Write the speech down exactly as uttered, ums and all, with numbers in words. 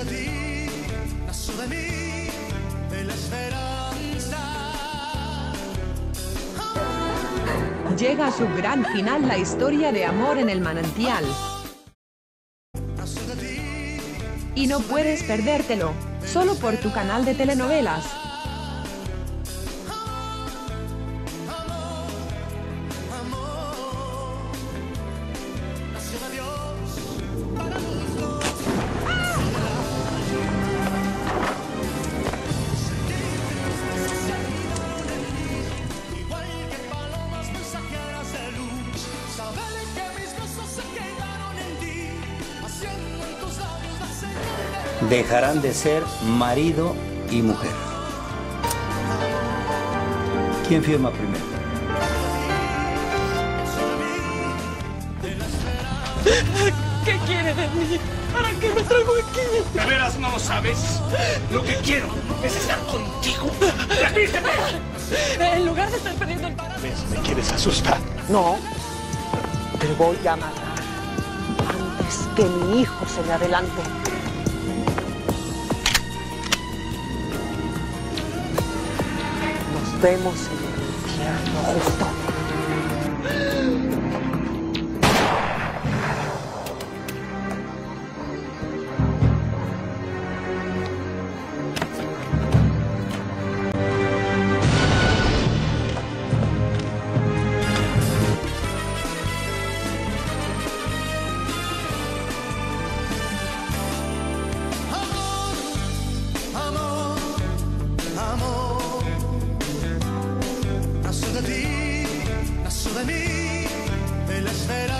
de ti, nació de mí, de la esperanza. Llega a su gran final la historia de amor en el manantial. Y no puedes perdértelo, solo por tu canal de telenovelas. Dejarán de ser marido y mujer. ¿Quién firma primero? ¿Qué quiere de mí? ¿Para qué me traigo aquí? ¿De veras no lo sabes? Lo que quiero es estar contigo. ¡Repíteme! En lugar de estar perdiendo el parado. ¿Me quieres asustar? No. Te voy a matar antes que mi hijo se me adelante. Nos vemos en el infierno justo. Nació de ti, nació de mí, de la esfera.